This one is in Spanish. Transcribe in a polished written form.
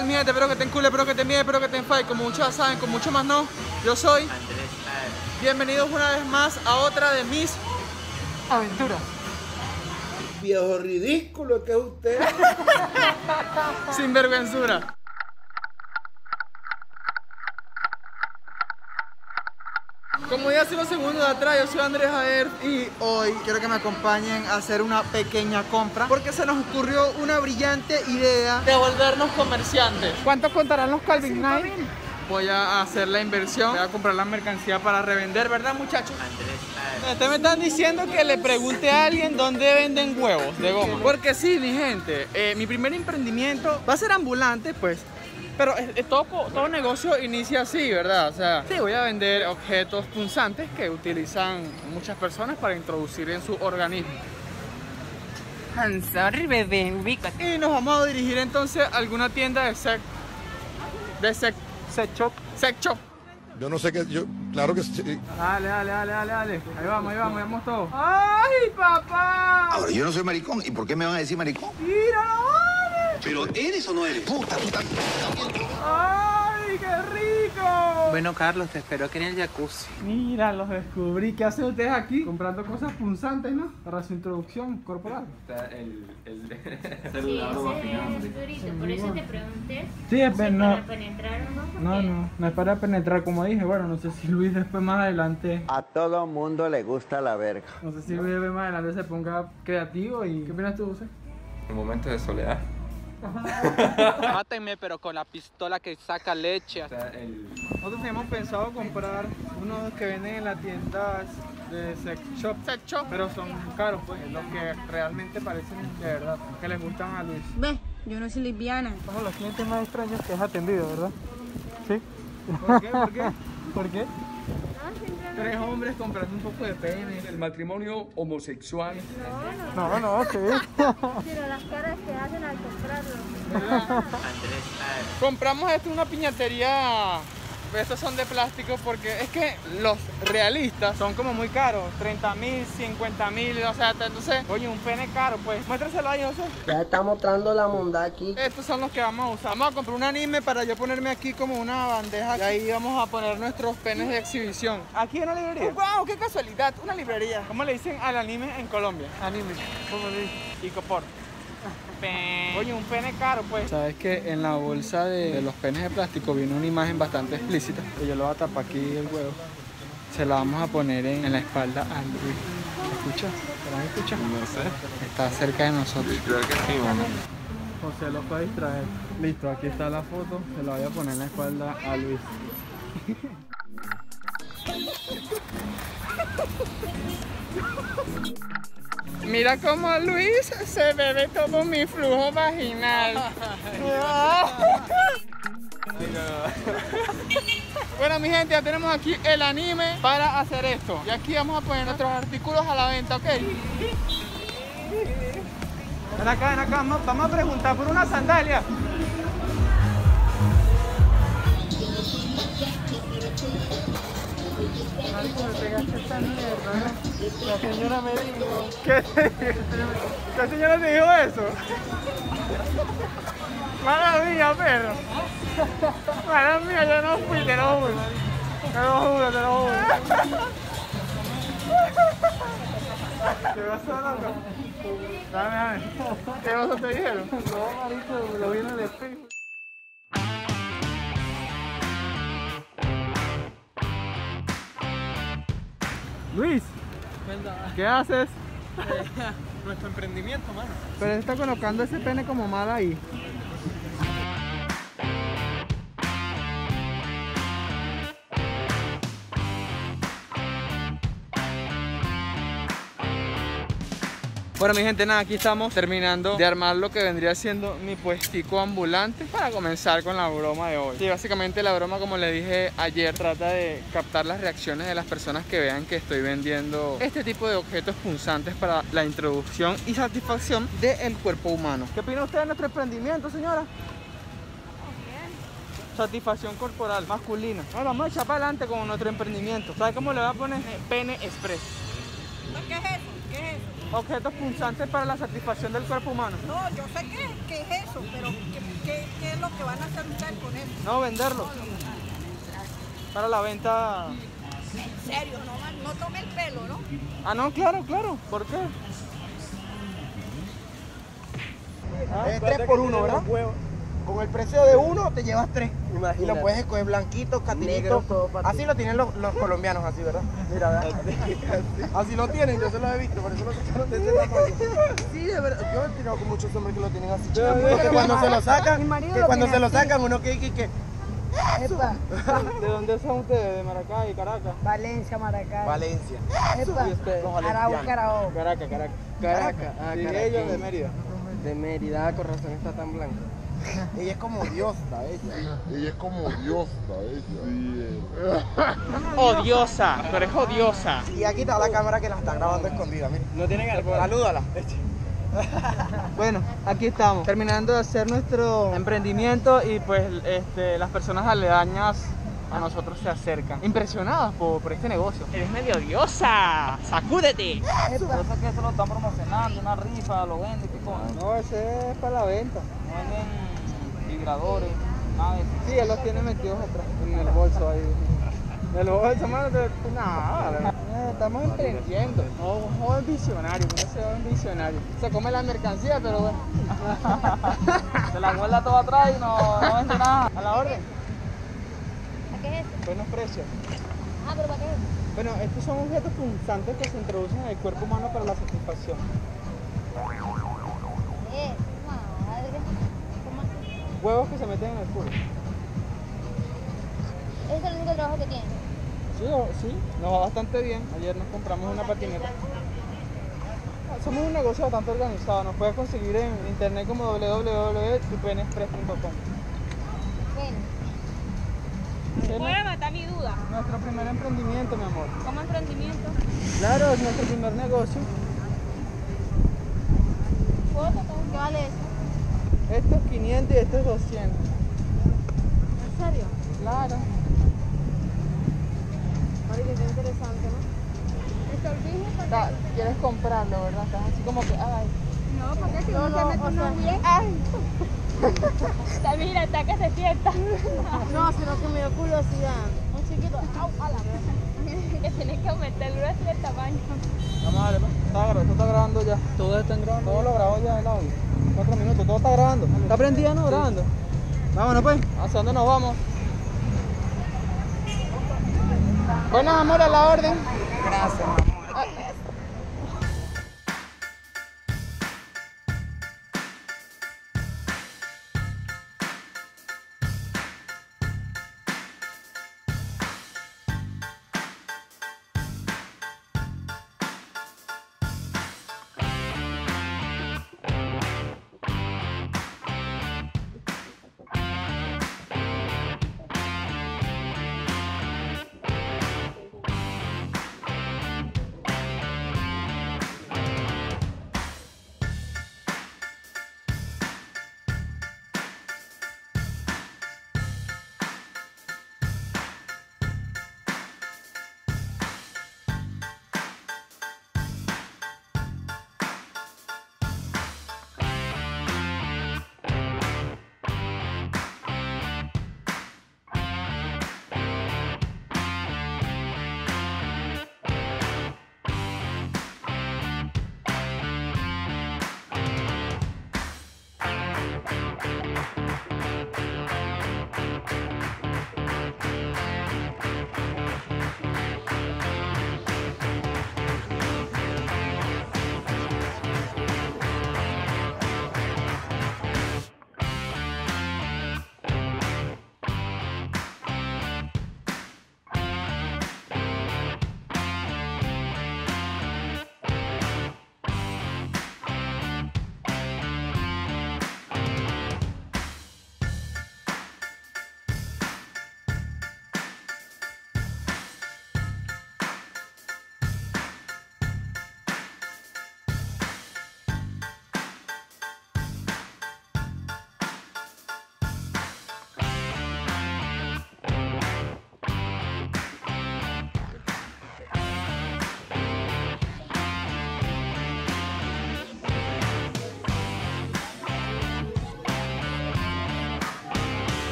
Mi gente, espero que estén cool, espero que estén bien, espero que estén fine. Como muchos ya saben, con mucho más no. Yo soy Andrés. Bienvenidos una vez más a otra de mis aventuras. Viejo ridículo que es usted. Sin vergüenzura. Como ya hace unos segundos atrás, yo soy Andrés Jaer y hoy quiero que me acompañen a hacer una pequeña compra porque se nos ocurrió una brillante idea de volvernos comerciantes. ¿Cuánto contarán los Calvin Klein? Voy a hacer la inversión, voy a comprar la mercancía para revender, ¿verdad, muchachos? Andrés. Ustedes me están diciendo que le pregunte a alguien dónde venden huevos de goma. Porque sí, mi gente, mi primer emprendimiento va a ser ambulante, pues. Pero todo negocio inicia así, ¿verdad? O sea, sí, voy a vender objetos punzantes que utilizan muchas personas para introducir en su organismo. I'm sorry, bebé, ubícate. Y nos vamos a dirigir entonces a alguna tienda de sex shop. Yo no sé qué, claro que sí. Dale. Ahí vamos todos. ¡Ay, papá! Ahora, yo no soy maricón. ¿Y por qué me van a decir maricón? ¡Míralo, vale! Pero ¿eres o no eres? Puta, tú también. ¡Ay, qué rico! Bueno, Carlos, te espero aquí en el jacuzzi. Mira, los descubrí. ¿Qué hacen ustedes aquí? Comprando cosas punzantes, ¿no? Para su introducción corporal. Sí, ese es el durito, por eso te pregunté. Sí, es para no. penetrar o no. No es para penetrar, como dije. Bueno, no sé si Luis después más adelante. A todo mundo le gusta la verga. No sé si Luis después más adelante se ponga creativo. ¿Y qué opinas tú, José? En momentos de soledad. Mátenme, pero con la pistola que saca leche. Nosotros hemos pensado comprar unos que venden en las tiendas de sex shop, pero son caros, pues, los que realmente parecen de verdad, que les gustan a Luis. Ve, yo no soy lesbiana. Somos los clientes más extraños que has atendido, ¿verdad? Sí. ¿Por qué? Tres hombres comprando un poco de pene. El matrimonio homosexual. No, sí. Pero las caras que hacen al comprarlo. Andrés. Compramos esto en una piñatería. Estos son de plástico porque es que los realistas son como muy caros, 30.000, 50.000, o sea, entonces, oye, un pene caro, pues, muéstraselo ahí, José. Ya está mostrando la bondad aquí. Estos son los que vamos a usar. Vamos a comprar un anime para yo ponerme aquí como una bandeja y ahí vamos a poner nuestros penes de exhibición. Aquí en una librería. ¡Wow! ¡Qué casualidad! Una librería. ¿Cómo le dicen al anime en Colombia? Anime. ¿Cómo le dicen? Icopor. Oye, un pene caro, pues. Sabes que en la bolsa de los penes de plástico viene una imagen bastante explícita. Yo lo voy a tapar aquí el huevo. Se la vamos a poner en la espalda a Luis. ¿Escuchas? ¿Me escuchas? No sé. Está cerca de nosotros. Creo que sí, bueno. José lo puede distraer. Listo, aquí está la foto. Se la voy a poner en la espalda a Luis. Mira cómo Luis se bebe todo mi flujo vaginal. Bueno, mi gente, ya tenemos aquí el anime para hacer esto. Y aquí vamos a poner nuestros artículos a la venta, ¿ok? Ven acá, vamos a preguntar por una sandalia. Marico, me pegaste esta mierda. La señora me dijo. ¿Qué señora te dijo eso? Mala mía, perro. Mala mía, yo no fui, te lo juro. Te lo juro. ¿Qué pasó, loco? Dame. ¿Qué pasó te dijeron? No, marico, lo vi en el espejo. Luis, ¿qué haces? Nuestro emprendimiento, mano. Pero está colocando ese pene como mal ahí. Bueno, mi gente, nada, aquí estamos terminando de armar lo que vendría siendo mi puestico ambulante para comenzar con la broma de hoy. Sí, básicamente la broma, como le dije ayer, trata de captar las reacciones de las personas que vean que estoy vendiendo este tipo de objetos punzantes para la introducción y satisfacción del cuerpo humano. ¿Qué opina usted de nuestro emprendimiento, señora? Satisfacción corporal masculina. Bueno, vamos a echar para adelante con nuestro emprendimiento. ¿Sabe cómo le voy a poner? Pene Express. ¿Qué es eso? ¿Qué es eso? Objetos punzantes para la satisfacción del cuerpo humano. No, yo sé qué es eso, pero ¿Qué es lo que van a hacer ustedes con él? No, venderlo. Para la venta. En serio, no tome el pelo, ¿no? Ah, no, claro, claro. ¿Por qué? Es 3 por 1, ¿verdad? Con el precio de uno te llevas 3. Y lo puedes escoger blanquito, catinito. Así lo tienen los colombianos, así, ¿verdad? Mira, ¿verdad? Así lo tienen, yo se los he visto, por eso lo sacaron de ese tamaño. Sí, de verdad. Yo he tirado con muchos hombres que lo tienen así. Que cuando se lo sacan, uno que Epa, ¿De dónde son ustedes? ¿De Maracay, Caracas? Valencia, Maracay. Valencia. Epa, ¿Y ustedes? Arauco, Carabobo. Caracas. Caracas. Ah, Y Caracas. ellos de Mérida. De Mérida, con razón está tan blanca. Ella es como diosa, ella. Ella es como diosa, ella. Odiosa, tú eres odiosa. Y aquí está la cámara que la está grabando escondida, mira. No tiene que Salúdala. Bueno, aquí estamos, terminando de hacer nuestro emprendimiento y pues las personas aledañas a nosotros se acercan, impresionadas por este negocio. Eres medio odiosa, sacúdete. Epa, Eso que eso lo están promocionando, una rifa, lo venden, ¿qué coño? No, ese es para la venta. No venden vibradores, nada de eso. Sí, él los tiene metidos atrás, en el bolso ahí. En el bolso, mano, nada. Estamos emprendiendo. No, un joven visionario, uno se va un visionario. Se come la mercancía, pero bueno. Se la guarda todo atrás y no vende nada. A la orden, ¿a qué es esto? buenos precios. Ah, pero ¿para qué es esto? Bueno, estos son objetos punzantes que se introducen en el cuerpo humano para la satisfacción. Madre. ¿Cómo así? Huevos que se meten en el culo. Ese es el único trabajo que tiene. Sí, nos va bastante bien. Ayer nos compramos una patineta. Somos un negocio bastante organizado. Nos puedes conseguir en internet como www.tupenexpress.com. Bueno, Puede matar mi duda. Nuestro primer emprendimiento, mi amor. ¿Cómo emprendimiento? Claro, es nuestro primer negocio. ¿foto? ¿Qué vale eso? Esto es 500 y esto es 200. ¿En serio? Claro. Marica, qué interesante, ¿no? ¿Esto el business? Quieres comprarlo, ¿verdad? Estás así como que, ay. No, porque si no se mete uno bien. Ay. Mira, está que se sienta. No, sino que me dio curiosidad. Un chiquito, au, a la vez. Que tienes que aumentarlo así el tamaño. Vamos a darle, pues. Esto está grabando ya. Todo está grabando. Todo lo grabó ya el audio. 4 minutos, todo está grabando. ¿Está prendido, no? Grabando. Vámonos pues. ¿Hacia dónde nos vamos? Bueno, amor, a la orden. Gracias, mamá.